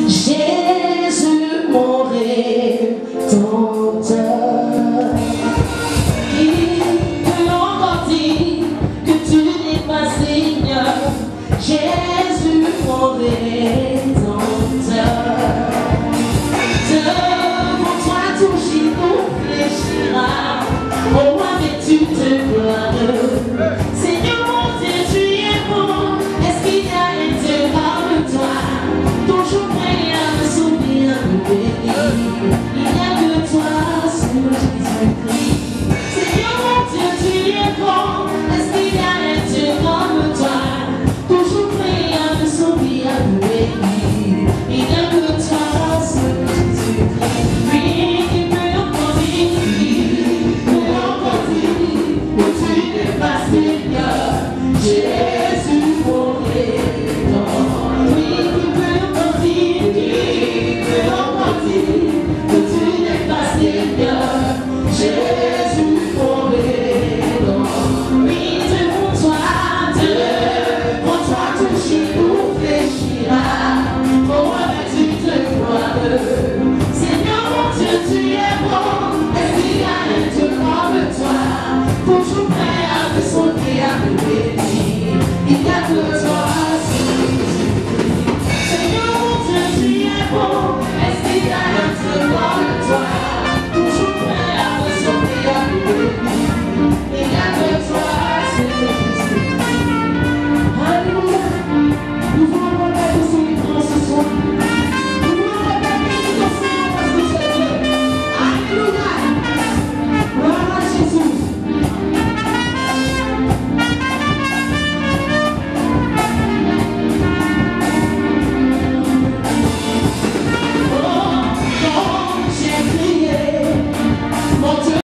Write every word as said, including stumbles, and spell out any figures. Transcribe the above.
Jésus, mon rédempteur, qui peut encore dire que tu n'es pas Seigneur. Jésus, mon rédempteur, devant toi tout genou fléchira. Oh, mais tu te gloires. Seigneur mon Dieu, tu es bon. Est-ce qu'il y a un Dieu comme toi? Toujours prêt à me souvenir de bénir. Il n'y a que toi, Seigneur Jésus.